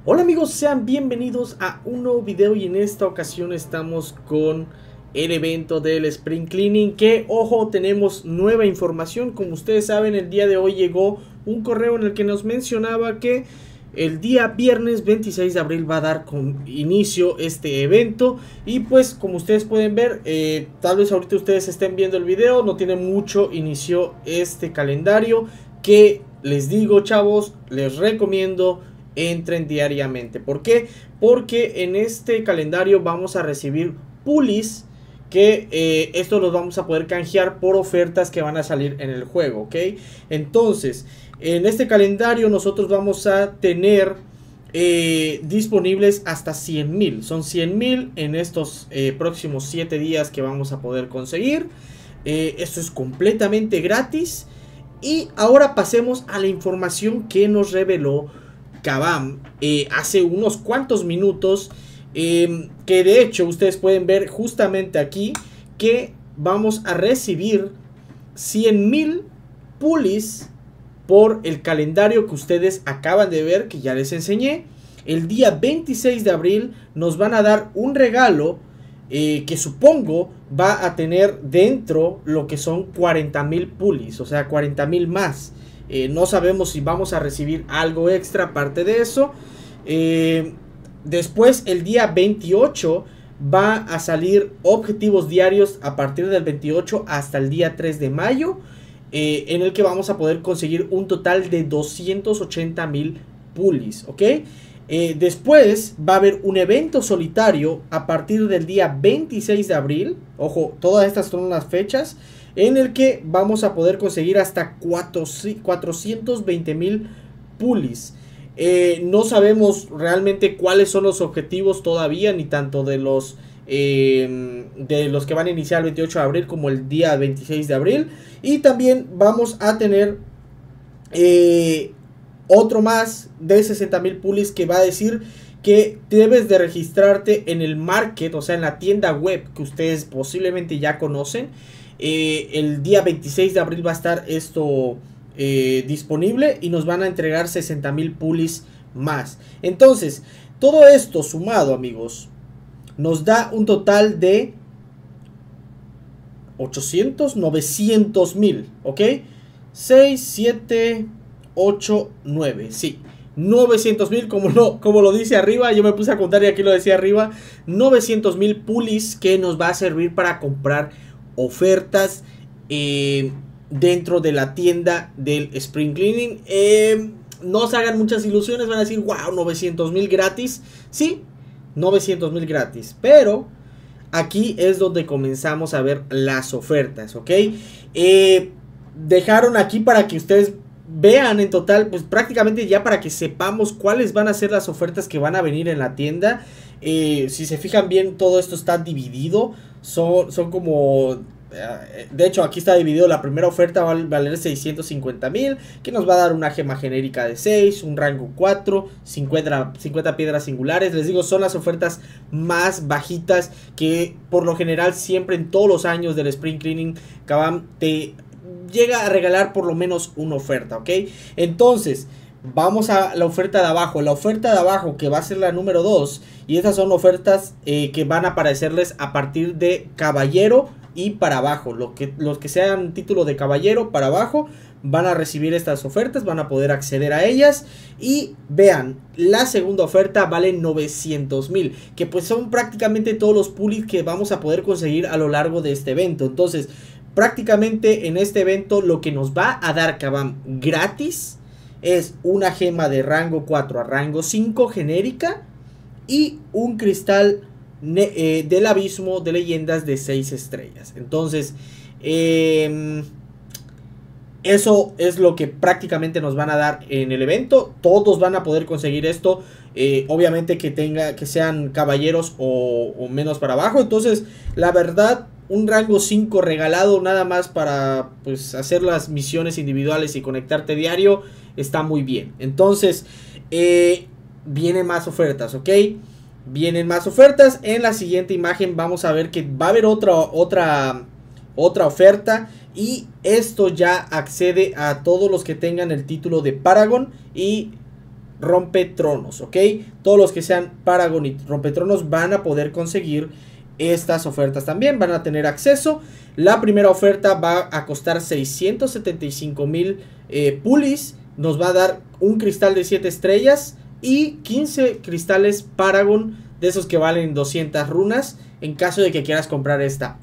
Hola amigos, sean bienvenidos a un nuevo video y en esta ocasión estamos con el evento del Spring Cleaning que, ojo, tenemos nueva información. Como ustedes saben, el día de hoy llegó un correo en el que nos mencionaba que el día viernes 26 de abril va a dar con inicio este evento. Y pues como ustedes pueden ver, tal vez ahorita ustedes estén viendo el video, no tiene mucho, inició este calendario que les digo, chavos, les recomiendo entren diariamente. ¿Por qué? Porque en este calendario vamos a recibir pulis que estos los vamos a poder canjear por ofertas que van a salir en el juego, ¿ok? Entonces, en este calendario nosotros vamos a tener disponibles hasta 100,000. Son 100,000 en estos próximos 7 días que vamos a poder conseguir. Esto es completamente gratis. Y ahora pasemos a la información que nos reveló Kabam hace unos cuantos minutos, que de hecho ustedes pueden ver justamente aquí que vamos a recibir 100,000 pulis por el calendario que ustedes acaban de ver, que ya les enseñé. El día 26 de abril nos van a dar un regalo que supongo va a tener dentro lo que son 40,000 pulis, o sea 40,000 más. No sabemos si vamos a recibir algo extra aparte de eso. Después, el día 28 va a salir objetivos diarios a partir del 28 hasta el día 3 de mayo. En el que vamos a poder conseguir un total de 280,000 pulis, ¿ok? Después va a haber un evento solitario a partir del día 26 de abril. Ojo, todas estas son las fechas en el que vamos a poder conseguir hasta 420,000 pulis. No sabemos realmente cuáles son los objetivos todavía, ni tanto de los que van a iniciar el 28 de abril como el día 26 de abril. Y también vamos a tener otro más de 60,000 pulis que va a decir que debes de registrarte en el market, o sea en la tienda web que ustedes posiblemente ya conocen. El día 26 de abril va a estar esto disponible y nos van a entregar 60,000 pulis más. Entonces, todo esto sumado, amigos, nos da un total de 800, 900,000, ¿ok? 6, 7, 8, 9, sí. 900,000, como lo dice arriba. Yo me puse a contar y aquí lo decía arriba. 900,000 pulis que nos va a servir para comprar ofertas dentro de la tienda del Spring Cleaning. No se hagan muchas ilusiones, van a decir, wow, 900,000 gratis. Sí, 900,000 gratis, pero aquí es donde comenzamos a ver las ofertas, ¿ok? Dejaron aquí para que ustedes vean en total, pues prácticamente ya para que sepamos cuáles van a ser las ofertas que van a venir en la tienda. Si se fijan bien, todo esto está dividido. Son como... De hecho, aquí está dividido. La primera oferta va a valer 650,000, que nos va a dar una gema genérica de 6, un rango 4, 50 piedras singulares. Les digo, son las ofertas más bajitas que por lo general siempre en todos los años del Spring Cleaning Kabam te llega a regalar por lo menos una oferta, ¿ok? Entonces, vamos a la oferta de abajo. La oferta de abajo, que va a ser la número 2. Y estas son ofertas que van a aparecerles a partir de caballero y para abajo. Los que sean título de caballero para abajo van a recibir estas ofertas, van a poder acceder a ellas. Y vean, la segunda oferta vale 900,000, que pues son prácticamente todos los pulis que vamos a poder conseguir a lo largo de este evento. Entonces, prácticamente en este evento lo que nos va a dar Kabam gratis es una gema de rango 4 a rango 5 genérica y un cristal del abismo de leyendas de 6 estrellas. Entonces, eso es lo que prácticamente nos van a dar en el evento. Todos van a poder conseguir esto. Obviamente que sean caballeros o menos para abajo. Entonces, la verdad, un rango 5 regalado nada más para pues hacer las misiones individuales y conectarte diario está muy bien. Entonces, vienen más ofertas, ¿ok? Vienen más ofertas. En la siguiente imagen vamos a ver que va a haber otra oferta. Y esto ya accede a todos los que tengan el título de Paragon y Rompetronos, ¿ok? Todos los que sean Paragon y Rompetronos van a poder conseguir estas ofertas también, van a tener acceso. La primera oferta va a costar 675,000 pulis, nos va a dar un cristal de 7 estrellas y 15 cristales Paragon, de esos que valen 200 runas, en caso de que quieras comprar esta.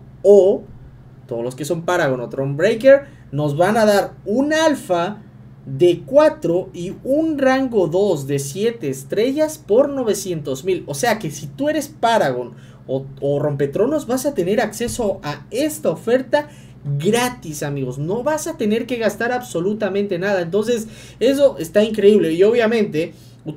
O todos los que son Paragon o Thronebreaker nos van a dar un alfa de 4 y un rango 2 de 7 estrellas por 900,000. O sea que si tú eres Paragon o Rompetronos, vas a tener acceso a esta oferta gratis, amigos. No vas a tener que gastar absolutamente nada. Entonces eso está increíble. Y obviamente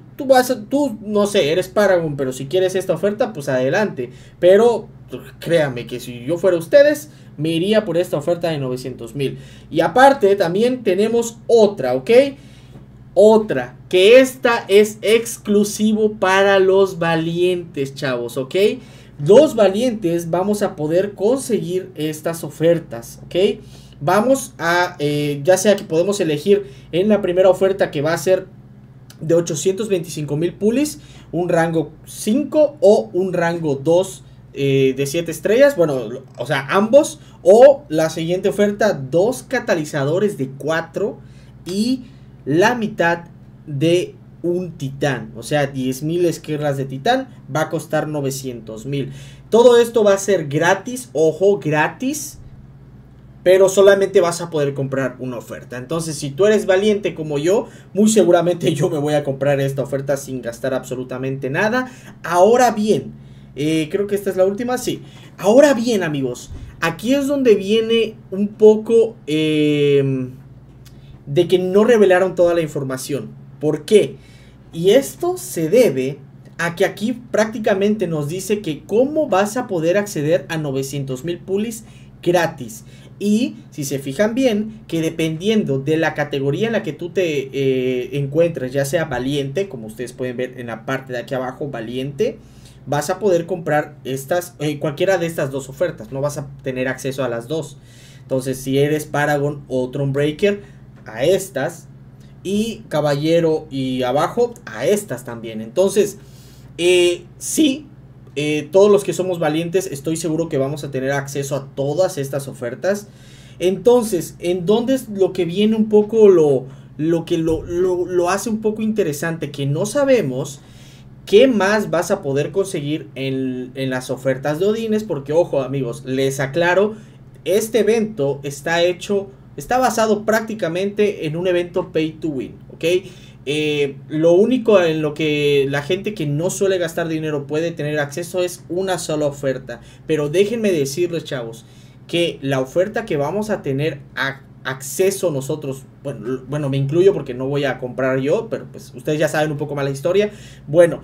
tú no sé, eres Paragon, pero si quieres esta oferta, pues adelante. Pero créanme que si yo fuera ustedes, me iría por esta oferta de 900,000. Y aparte también tenemos otra, ¿ok? Otra, que esta es exclusivo para los valientes, chavos, ¿ok? Los valientes vamos a poder conseguir estas ofertas, ¿ok? Vamos a, ya sea que podemos elegir en la primera oferta, que va a ser de 825,000 pulis, un rango 5 o un rango 2 de 7 estrellas, bueno, o sea, ambos. O la siguiente oferta, 2 catalizadores de 4 y la mitad de un titán, o sea, 10,000 esquirlas de titán, va a costar 900,000. Todo esto va a ser gratis, ojo, gratis, pero solamente vas a poder comprar una oferta. Entonces, si tú eres valiente como yo, muy seguramente yo me voy a comprar esta oferta sin gastar absolutamente nada. Ahora bien, creo que esta es la última, sí. Ahora bien, amigos, aquí es donde viene un poco de que no revelaron toda la información. ¿Por qué? Y esto se debe a que aquí prácticamente nos dice que cómo vas a poder acceder a 900,000 pulis gratis. Y si se fijan bien, que dependiendo de la categoría en la que tú te encuentres, ya sea valiente, como ustedes pueden ver en la parte de aquí abajo, valiente, vas a poder comprar estas, cualquiera de estas dos ofertas. No vas a tener acceso a las dos. Entonces, si eres Paragon o Thronebreaker, a estas. Y caballero y abajo, a estas también. Entonces, sí, todos los que somos valientes, estoy seguro que vamos a tener acceso a todas estas ofertas. Entonces, ¿en dónde es lo que viene un poco lo que lo hace un poco interesante? Que no sabemos qué más vas a poder conseguir en las ofertas de Odines. Porque, ojo, amigos, les aclaro, este evento está basado prácticamente en un evento pay to win, ¿ok? Lo único en lo que la gente que no suele gastar dinero puede tener acceso es una sola oferta. Pero déjenme decirles, chavos, que la oferta que vamos a tener acceso nosotros, bueno, me incluyo porque no voy a comprar yo, pero pues ustedes ya saben un poco más la historia. Bueno,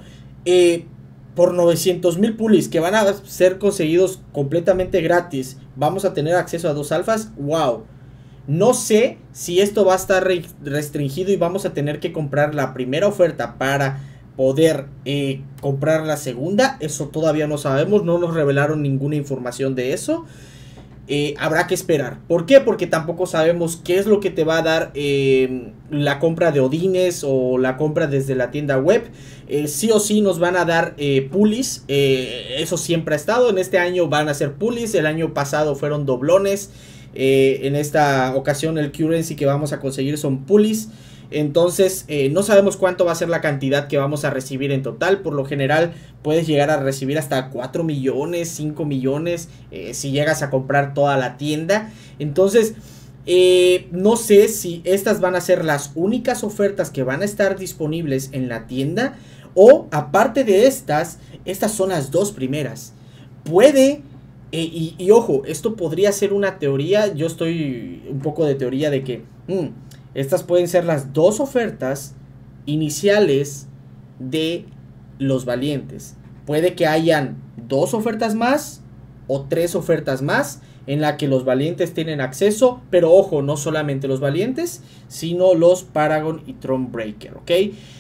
por 900,000 pulis que van a ser conseguidos completamente gratis, vamos a tener acceso a 2 alfas. ¡Wow! No sé si esto va a estar restringido y vamos a tener que comprar la primera oferta para poder comprar la segunda. Eso todavía no sabemos, no nos revelaron ninguna información de eso. Habrá que esperar. ¿Por qué? Porque tampoco sabemos qué es lo que te va a dar la compra de Odines o la compra desde la tienda web. Sí o sí nos van a dar pulis. Eso siempre ha estado. En este año van a ser pulis. El año pasado fueron doblones. En esta ocasión el currency que vamos a conseguir son pulis. Entonces no sabemos cuánto va a ser la cantidad que vamos a recibir en total. Por lo general puedes llegar a recibir hasta 4 millones, 5 millones si llegas a comprar toda la tienda. Entonces no sé si estas van a ser las únicas ofertas que van a estar disponibles en la tienda, o aparte de estas son las dos primeras. Puede... y ojo, esto podría ser una teoría. Yo estoy un poco de teoría de que estas pueden ser las dos ofertas iniciales de los valientes. Puede que hayan 2 ofertas más o 3 ofertas más en la que los valientes tienen acceso. Pero ojo, no solamente los valientes, sino los Paragon y Thronebreaker, ¿ok?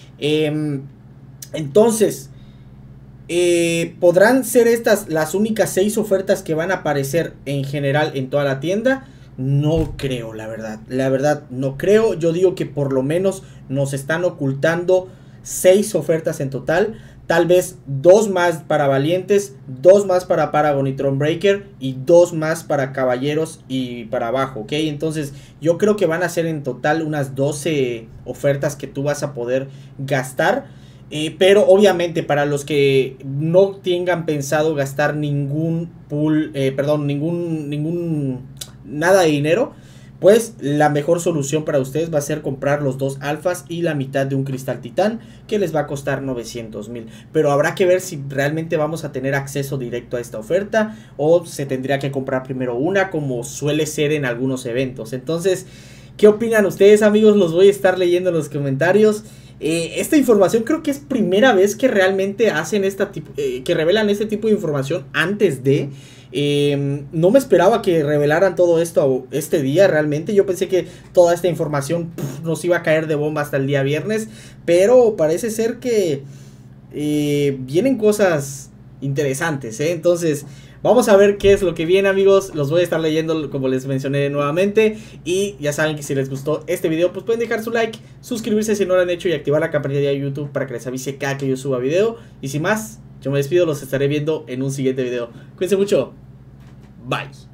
Entonces... podrán ser estas las únicas 6 ofertas que van a aparecer en general en toda la tienda. No creo, la verdad no creo. Yo digo que por lo menos nos están ocultando 6 ofertas en total. Tal vez 2 más para Valientes, 2 más para Paragon y Thronebreaker y 2 más para Caballeros y para abajo, ¿ok? Entonces yo creo que van a ser en total unas 12 ofertas que tú vas a poder gastar. Pero obviamente para los que no tengan pensado gastar ningún pool, nada de dinero, pues la mejor solución para ustedes va a ser comprar los 2 alfas y la mitad de un cristal titán, que les va a costar 900,000. Pero habrá que ver si realmente vamos a tener acceso directo a esta oferta o se tendría que comprar primero una, como suele ser en algunos eventos. Entonces, ¿qué opinan ustedes, amigos? Los voy a estar leyendo en los comentarios. Esta información creo que es primera vez que realmente hacen que revelan este tipo de información antes de... no me esperaba que revelaran todo esto este día realmente. Yo pensé que toda esta información nos iba a caer de bomba hasta el día viernes, pero parece ser que vienen cosas interesantes, entonces vamos a ver qué es lo que viene, amigos. Los voy a estar leyendo como les mencioné nuevamente. Y ya saben que si les gustó este video, pues pueden dejar su like, suscribirse si no lo han hecho y activar la campanilla de YouTube para que les avise cada que yo suba video. Y sin más, yo me despido, los estaré viendo en un siguiente video. Cuídense mucho. Bye.